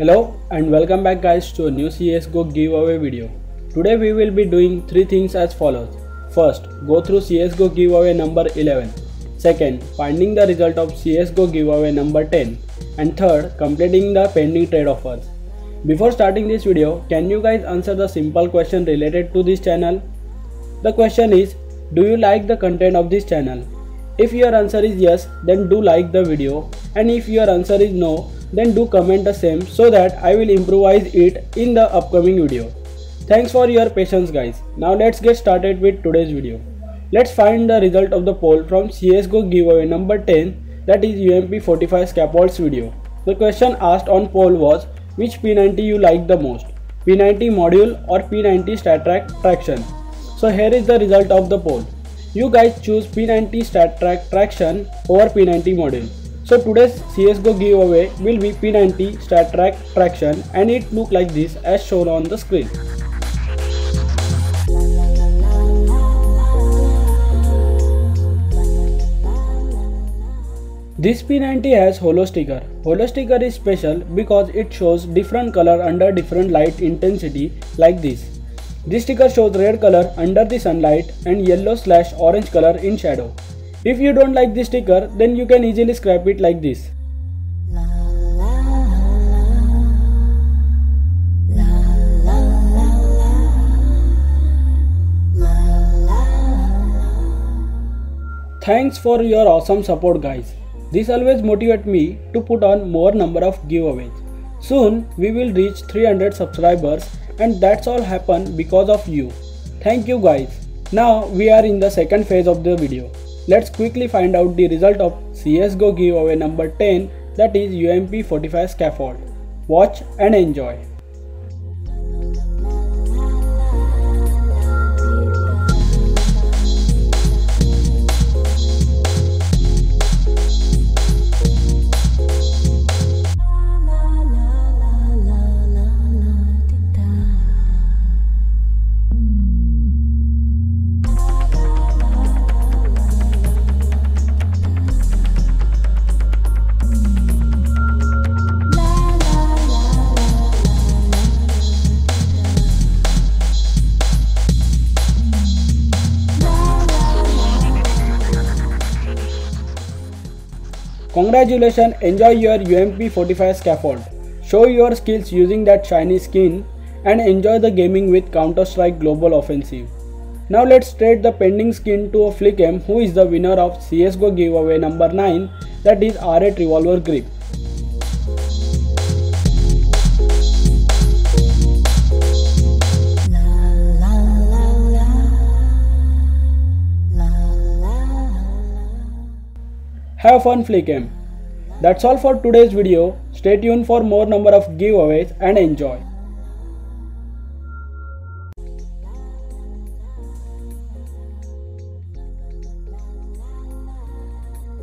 Hello and welcome back guys to a new CSGO giveaway video. Today we will be doing 3 things as follows. First, go through CSGO giveaway number 11. Second, finding the result of CSGO giveaway number 10. And third, completing the pending trade offers. Before starting this video, can you guys answer the simple question related to this channel? The question is, do you like the content of this channel? If your answer is yes, then do like the video, and if your answer is no, then do comment the same so that I will improvise it in the upcoming video. Thanks for your patience guys. Now let's get started with today's video. Let's find the result of the poll from CSGO giveaway number 10, that is UMP45 scaffolds video. The question asked on poll was, which P90 you like the most, P90 module or P90 StatTrak traction? So here is the result of the poll. You guys choose P90 StatTrak traction over P90 module. So today's CSGO giveaway will be P90 StatTrak traction, and it look like this as shown on the screen. This P90 has holo sticker. Holo sticker is special because it shows different color under different light intensity like this. This sticker shows red color under the sunlight and yellow/orange color in shadow. If you don't like this sticker, then you can easily scrap it like this. Thanks for your awesome support guys. This always motivates me to put on more number of giveaways. Soon we will reach 300 subscribers, and that's all happened because of you. Thank you guys. Now we are in the second phase of the video. Let's quickly find out the result of CSGO giveaway number 10, that is UMP45 scaffold. Watch and enjoy. Congratulations, enjoy your UMP45 scaffold. Show your skills using that shiny skin and enjoy the gaming with Counter-Strike Global Offensive. Now let's trade the pending skin to a Flickem, who is the winner of CSGO giveaway number 9, that is R8 revolver grip. Have fun Flickem. That's all for today's video. Stay tuned for more number of giveaways and enjoy.